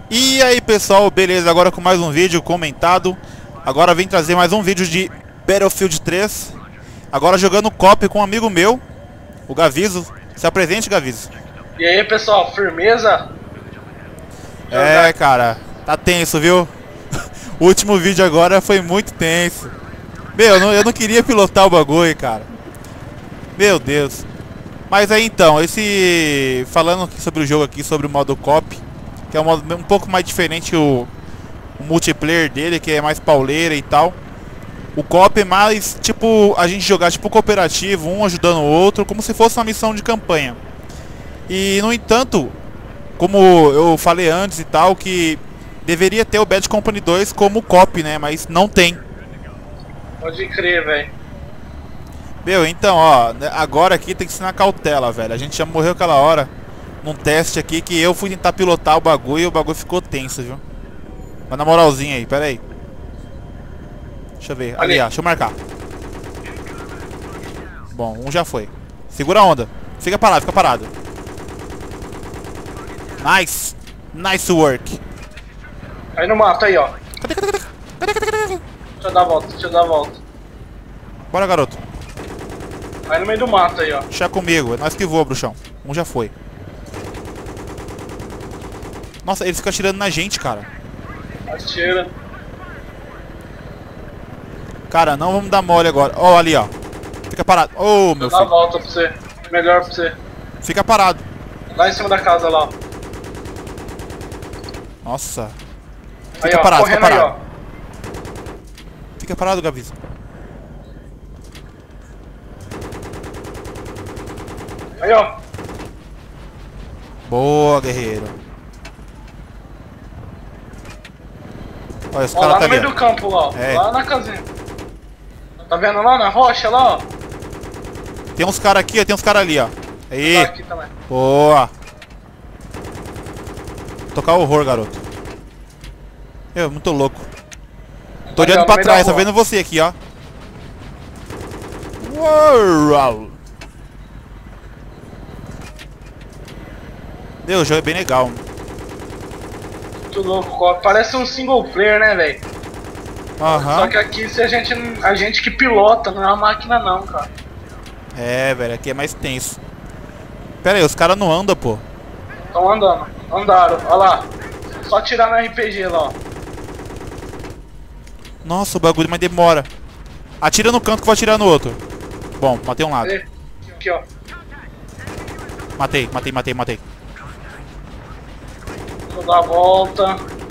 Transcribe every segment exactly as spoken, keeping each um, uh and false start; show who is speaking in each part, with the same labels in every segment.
Speaker 1: E aí pessoal, beleza? Agora com mais um vídeo comentado. Agora vim trazer mais um vídeo de Battlefield três. Agora jogando co-op com um amigo meu, o Gaviso. Se apresente, Gaviso.
Speaker 2: E aí pessoal, firmeza?
Speaker 1: É, cara, tá tenso, viu? O último vídeo agora foi muito tenso. Meu, eu não, eu não queria pilotar o bagulho, cara. Meu Deus. Mas aí então, esse... Falando aqui sobre o jogo aqui, sobre o modo co-op, que é um modo um pouco mais diferente o, o multiplayer dele, que é mais pauleira e tal. O co-op é mais, tipo, a gente jogar tipo cooperativo, um ajudando o outro, como se fosse uma missão de campanha. E, no entanto, como eu falei antes e tal, que deveria ter o Bad Company dois como co-op, né? Mas não tem.
Speaker 2: Pode crer, velho.
Speaker 1: Meu, então, ó, agora aqui tem que ser na cautela, velho. A gente já morreu aquela hora num teste aqui que eu fui tentar pilotar o bagulho e o bagulho ficou tenso, viu? Mas na moralzinha aí, pera aí. Deixa eu ver, ali,
Speaker 2: Ali.
Speaker 1: ó, deixa eu marcar. Bom, um já foi. Segura a onda. Fica parado, fica parado. Nice. Nice work.
Speaker 2: Aí no mato, aí ó.
Speaker 1: Cadê, cadê, cadê? Cadê, cadê, cadê, cadê?
Speaker 2: Deixa eu dar a volta, deixa eu dar a volta.
Speaker 1: Bora, garoto.
Speaker 2: Aí no meio do mato, aí ó.
Speaker 1: Deixa comigo, é nós que voa, bruxão. Um já foi. Nossa, eles ficam atirando na gente, cara.
Speaker 2: Atira.
Speaker 1: Cara, não vamos dar mole agora. Ó, oh, ali, ó. Fica parado. Ô, oh, meu
Speaker 2: Dá a
Speaker 1: filho.
Speaker 2: volta pra você. Melhor pra você.
Speaker 1: Fica parado.
Speaker 2: Lá em cima da casa, lá ó.
Speaker 1: Nossa.
Speaker 2: Aí
Speaker 1: Fica
Speaker 2: ó,
Speaker 1: parado, fica
Speaker 2: correndo aí
Speaker 1: parado.
Speaker 2: ó.
Speaker 1: Fica parado, Gaviso.
Speaker 2: Aí ó.
Speaker 1: Boa, guerreiro. Olha, esse
Speaker 2: Ó,
Speaker 1: cara
Speaker 2: lá
Speaker 1: tá
Speaker 2: no meio
Speaker 1: ali.
Speaker 2: do campo, lá ó.
Speaker 1: É.
Speaker 2: Lá na casinha. Tá vendo lá na rocha, lá ó?
Speaker 1: Tem uns caras aqui, ó, tem uns caras ali, ó. Aí.
Speaker 2: Tá aqui também.
Speaker 1: Boa. Tocar horror, garoto. Eu, muito louco. Tô
Speaker 2: Ali, ó,
Speaker 1: olhando
Speaker 2: no
Speaker 1: pra
Speaker 2: meio
Speaker 1: trás,
Speaker 2: da
Speaker 1: tô
Speaker 2: rua.
Speaker 1: vendo você aqui, ó. Uau. Meu, o jogo é bem legal.
Speaker 2: Muito louco, ó. Parece um single player, né, velho?
Speaker 1: Aham.
Speaker 2: Só que aqui se a gente, a gente que pilota, não é uma máquina não, cara.
Speaker 1: É, velho, aqui é mais tenso. Pera aí, os caras não andam, pô.
Speaker 2: Estão andando, andaram, olha lá. Só tirar no R P G lá, ó.
Speaker 1: Nossa, o bagulho, mas demora. Atira no canto que eu vou atirar no outro. Bom, matei um lado.
Speaker 2: Aqui, ó.
Speaker 1: Matei, matei, matei, matei.
Speaker 2: Deixa eu dar a volta.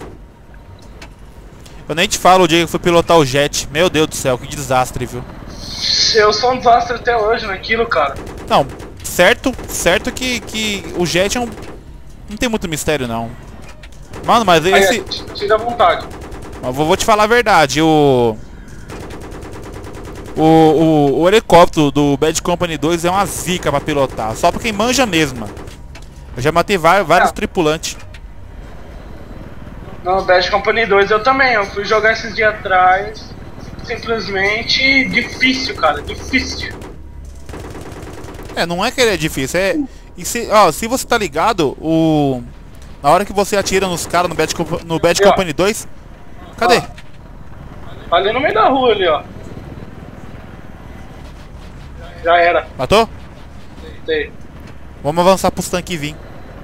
Speaker 1: Eu nem te falo o dia que eu fui pilotar o jet. Meu Deus do céu, que desastre, viu?
Speaker 2: Eu sou um desastre até hoje naquilo, cara.
Speaker 1: Não, certo, certo que, que o jet é um... Não tem muito mistério, não. Mano, mas
Speaker 2: Aí,
Speaker 1: esse...
Speaker 2: é, tira à vontade.
Speaker 1: Eu vou, vou te falar a verdade, o... O, o, o helicóptero do Bad Company dois é uma zica pra pilotar. Só pra quem manja mesmo, mano. Eu já matei vários, vários
Speaker 2: Ah.
Speaker 1: tripulantes.
Speaker 2: No Bad Company dois eu também, eu fui jogar esses dias atrás. Simplesmente difícil, cara, difícil.
Speaker 1: É, não é que ele é difícil, é... E se, ó, se você tá ligado, o... Na hora que você atira nos caras no Bad, Comp- no Bad
Speaker 2: Aqui, ó.
Speaker 1: Company dois... Cadê?
Speaker 2: Ó. Ali no meio da rua ali, ó. Já era.
Speaker 1: Matou?
Speaker 2: Sei.
Speaker 1: Vamos avançar pros tanques vir.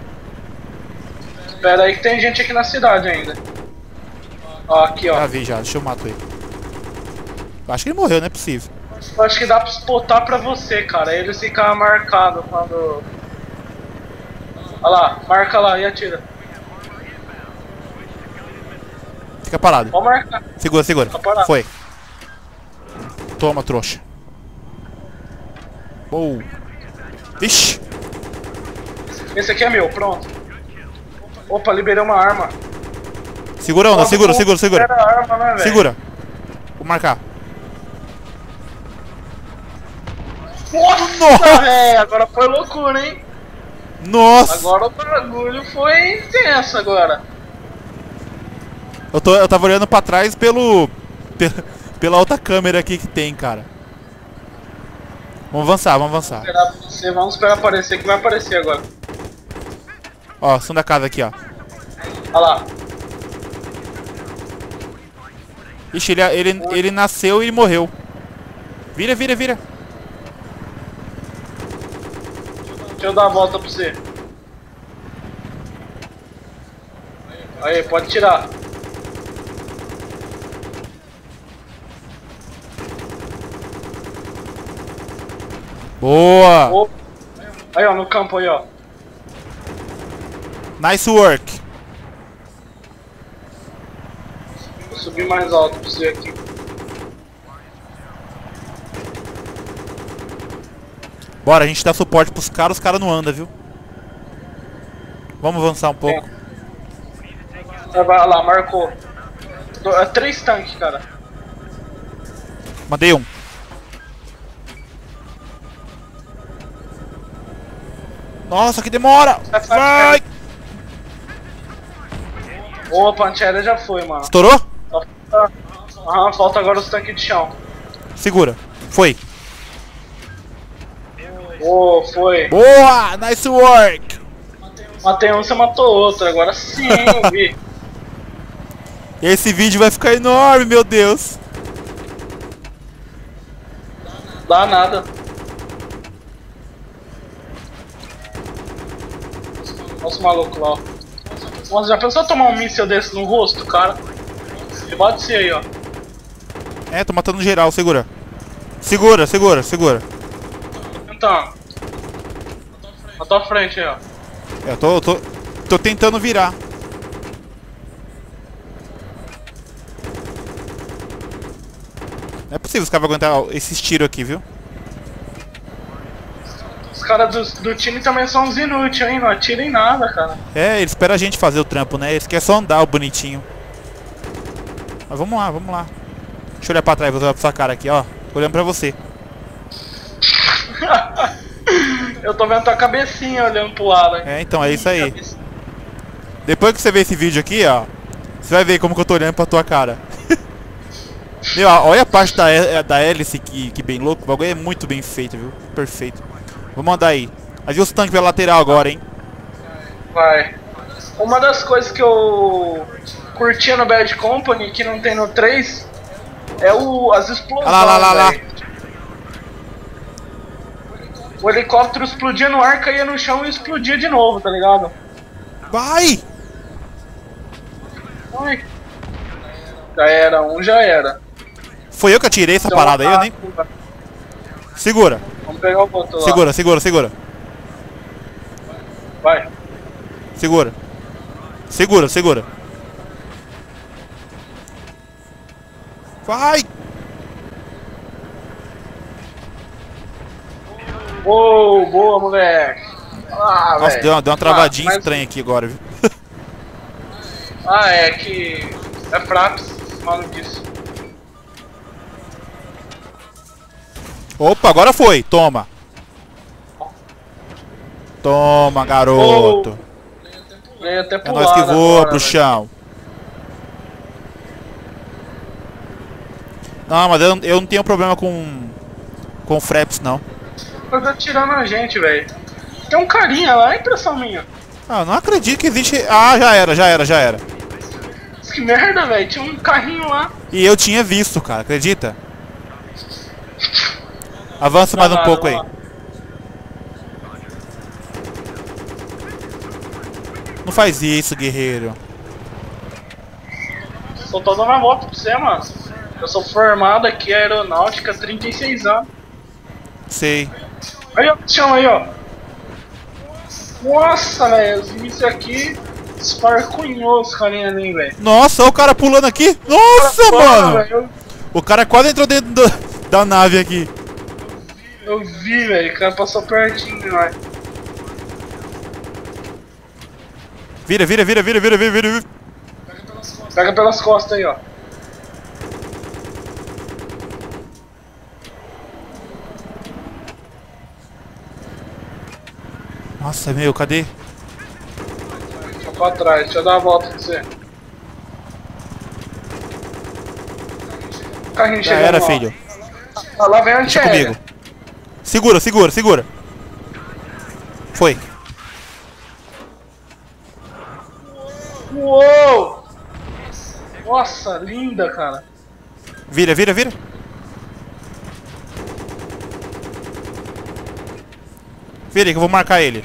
Speaker 2: Espera aí que tem gente aqui na cidade ainda. Ó, aqui ó.
Speaker 1: Já vi já, deixa eu matar ele. Eu acho que ele morreu, não é possível.
Speaker 2: Eu acho que dá pra spotar pra você, cara. Ele fica marcado quando... Olha lá, marca lá e atira.
Speaker 1: Fica parado.
Speaker 2: Pode marcar.
Speaker 1: Segura, segura.
Speaker 2: Tá parado.
Speaker 1: Foi. Toma, trouxa. Boa. Vixe.
Speaker 2: Esse aqui é meu, pronto. Opa, liberei uma arma.
Speaker 1: Segura a onda,
Speaker 2: Todo
Speaker 1: segura,
Speaker 2: mundo
Speaker 1: segura, segura.
Speaker 2: libera a arma, né, velho?
Speaker 1: Segura. Vou marcar.
Speaker 2: Nossa,
Speaker 1: Nossa.
Speaker 2: velho, agora foi loucura, hein?
Speaker 1: Nossa.
Speaker 2: Agora o bagulho foi intenso agora.
Speaker 1: Eu, tô, eu tava olhando pra trás pelo... Pela, pela outra câmera aqui que tem, cara. Vamos avançar, vamos avançar.
Speaker 2: Esperar pra você, vamos esperar aparecer que vai aparecer agora.
Speaker 1: Ó, som da casa aqui, ó.
Speaker 2: Olha lá.
Speaker 1: Ixi, ele, ele, ele nasceu e ele morreu. Vira, vira, vira.
Speaker 2: Deixa eu dar a volta pra você. Aí, pode tirar.
Speaker 1: Boa!
Speaker 2: Oh. Aí, ó, no campo aí, ó.
Speaker 1: Nice work.
Speaker 2: Vou subir mais alto pra você aqui.
Speaker 1: Bora, a gente dá suporte pros caras, os caras não andam, viu? Vamos avançar um pouco.
Speaker 2: É. Vai lá, marcou. É três tanques, cara.
Speaker 1: Mandei um. Nossa, que demora! Vai!
Speaker 2: Opa, a antiaérea já foi, mano.
Speaker 1: Estourou?
Speaker 2: Aham, uhum, falta agora os tanques de chão.
Speaker 1: Segura. Foi.
Speaker 2: Oh, foi.
Speaker 1: Boa! Nice work!
Speaker 2: Matei um, você matou outro. Agora sim, eu vi.
Speaker 1: Esse vídeo vai ficar enorme, meu Deus.
Speaker 2: Dá nada. Olha os malucos lá, ó. Nossa, já pensou tomar um míssil desse no rosto, cara? Ele pode ser aí, ó.
Speaker 1: É, tô matando geral, segura. Segura, segura, segura.
Speaker 2: Então. Na tua frente aí, ó.
Speaker 1: É, eu tô, tô, tô tentando virar. Não é possível os caras vão aguentar esses tiros aqui, viu?
Speaker 2: Os caras do, do time também são uns inúteis, hein? Não atiram em nada, cara.
Speaker 1: É, eles esperam a gente fazer o trampo, né? Eles querem só andar o bonitinho. Mas vamos lá, vamos lá. Deixa eu olhar pra trás, vou olhar pra sua cara aqui, ó. Tô olhando pra você.
Speaker 2: Eu tô vendo tua cabecinha olhando pro lado, hein?
Speaker 1: É, então, é isso aí. Depois que você ver esse vídeo aqui, ó, você vai ver como que eu tô olhando pra tua cara. Meu, olha a parte da, da hélice que, que bem louco. O bagulho é muito bem feito, viu? Perfeito. Vou mandar aí. Mas e os tanques pela lateral agora, hein?
Speaker 2: Vai. Uma das coisas que eu curtia no Bad Company, que não tem no três, é o, as explosões.
Speaker 1: Lá, lá, lá, lá.
Speaker 2: O helicóptero explodia no ar, caía no chão e explodia de novo, tá ligado?
Speaker 1: Vai!
Speaker 2: Ai. Já era, um já era.
Speaker 1: Foi eu que atirei essa
Speaker 2: Então,
Speaker 1: parada aí, eu nem... Segura.
Speaker 2: Vamos pegar o outro lá.
Speaker 1: Segura, segura, segura.
Speaker 2: Vai.
Speaker 1: Segura. Segura, segura. Vai!
Speaker 2: Uou, boa, moleque. Ah,
Speaker 1: Nossa,
Speaker 2: velho.
Speaker 1: deu uma, deu uma travadinha
Speaker 2: Ah, mas-
Speaker 1: estranha aqui agora, viu?
Speaker 2: Ah, é que... É Fraps, mano disso.
Speaker 1: Opa, agora foi. Toma. Toma, garoto.
Speaker 2: Ele até
Speaker 1: É
Speaker 2: pular
Speaker 1: nós que voa,
Speaker 2: agora,
Speaker 1: bruxão. Não, mas eu, eu não tenho problema com... Com fraps, não.
Speaker 2: velho. Tá atirando a gente, velho. Tem um carinha lá, é impressão minha.
Speaker 1: Ah, eu não acredito que existe... Ah, já era, já era, já era.
Speaker 2: Que merda, velho. Tinha um carrinho lá.
Speaker 1: E eu tinha visto, cara, acredita? Avança mais um
Speaker 2: Nada,
Speaker 1: pouco aí.
Speaker 2: lá.
Speaker 1: Não faz isso, guerreiro.
Speaker 2: Só tô dando a volta pra você, mano. Eu sou formado aqui em aeronáutica há trinta e seis anos.
Speaker 1: Sei.
Speaker 2: Aí, ó, chama aí, ó. Nossa, velho. Isso aqui esparcunhou os carinha ali, velho.
Speaker 1: Nossa, olha o cara pulando aqui. Nossa, mano.
Speaker 2: Velho,
Speaker 1: O cara quase entrou dentro do- da nave aqui.
Speaker 2: eu, eu vi, velho. O cara passou pertinho demais.
Speaker 1: Vira, vira, vira, vira, vira, vira, vira. vira.
Speaker 2: Pega pelas costas aí, ó.
Speaker 1: Nossa, meu, cadê?
Speaker 2: Só pra trás. Deixa eu dar uma volta pra você. O carrinho
Speaker 1: Já
Speaker 2: chegando
Speaker 1: era,
Speaker 2: lá.
Speaker 1: filho.
Speaker 2: Ah, lá vem a
Speaker 1: Deixa
Speaker 2: antiaérea.
Speaker 1: comigo. Segura, segura, segura. Foi.
Speaker 2: Uou! Nossa, linda, cara.
Speaker 1: Vira, vira, vira. Vira aí que eu vou marcar ele.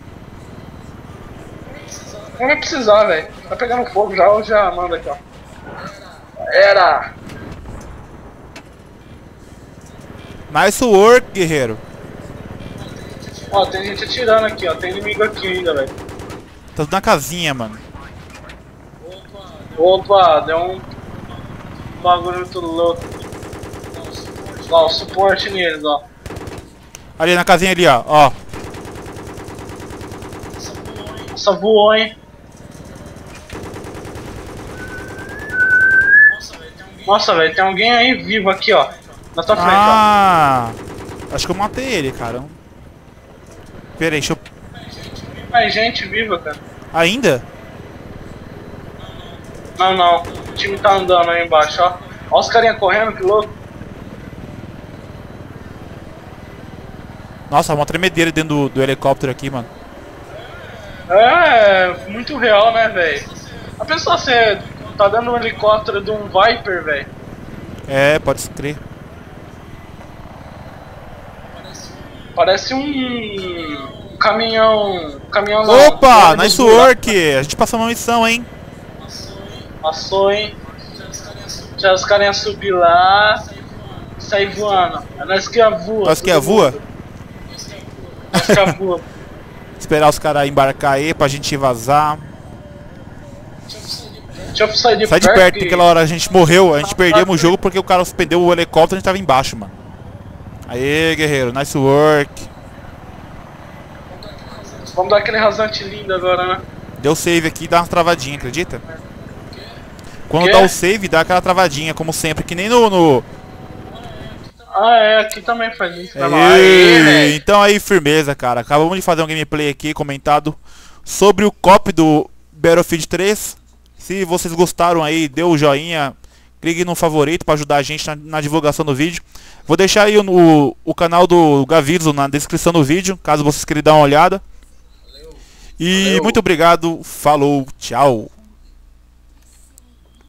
Speaker 2: Não vai precisar, velho. Tá pegando fogo já, eu já mando aqui, ó. Era!
Speaker 1: Nice work, guerreiro.
Speaker 2: Ó, tem gente atirando aqui, ó. Tem inimigo aqui ainda, velho.
Speaker 1: Tá tudo na casinha, mano.
Speaker 2: Opa, deu um bagulho muito louco. Ó, o suporte neles, ó.
Speaker 1: Ali na casinha ali, ó. Ó.
Speaker 2: Nossa, voou, hein? Nossa, velho, tem alguém aí vivo aqui, ó. Na tua frente,
Speaker 1: Ah, acho que eu matei ele, cara. Pera aí, deixa eu...
Speaker 2: ó. Mais gente viva, cara.
Speaker 1: Ainda?
Speaker 2: Não, não. O time tá andando aí embaixo, ó. Ó os carinha correndo, que louco.
Speaker 1: Nossa, uma tremedeira dentro do, do helicóptero aqui, mano.
Speaker 2: É, muito real, né, velho? A pessoa, você tá dando um helicóptero de um Viper, velho.
Speaker 1: É, pode crer.
Speaker 2: Parece um caminhão. Caminhão
Speaker 1: Opa,
Speaker 2: na-
Speaker 1: nice
Speaker 2: dos buracos.
Speaker 1: work. A gente passou uma missão, hein?
Speaker 2: Passou, hein? Já os caras iam subir lá e sair voando. É nós que ia voa.
Speaker 1: Nós que é
Speaker 2: todo
Speaker 1: voa?
Speaker 2: mundo. Nós que ia voa.
Speaker 1: Esperar os caras embarcar aí pra gente vazar.
Speaker 2: Deixa eu sair de
Speaker 1: Sai de
Speaker 2: perto.
Speaker 1: perto,
Speaker 2: que-
Speaker 1: porque aquela hora a gente morreu, a gente perdemos o jogo porque o cara suspendeu o helicóptero e a gente tava embaixo, mano. Aê, guerreiro, nice work.
Speaker 2: Vamos dar aquele rasante lindo agora, né?
Speaker 1: Deu save aqui e dá umas travadinhas, acredita? Quando
Speaker 2: Quê?
Speaker 1: dá o save, dá aquela travadinha, como sempre, que nem no... no...
Speaker 2: Ah, é, aqui também faz isso. Vai lá.
Speaker 1: Aê,
Speaker 2: Aê, velho.
Speaker 1: então aí, firmeza, cara. Acabamos de fazer um gameplay aqui comentado sobre o copy do Battlefield três. Se vocês gostaram aí, dê o joinha, clique no favorito para ajudar a gente na, na divulgação do vídeo. Vou deixar aí o, o, o canal do Gavizo na descrição do vídeo, caso vocês queiram dar uma olhada. E
Speaker 2: Valeu.
Speaker 1: muito obrigado, falou, tchau.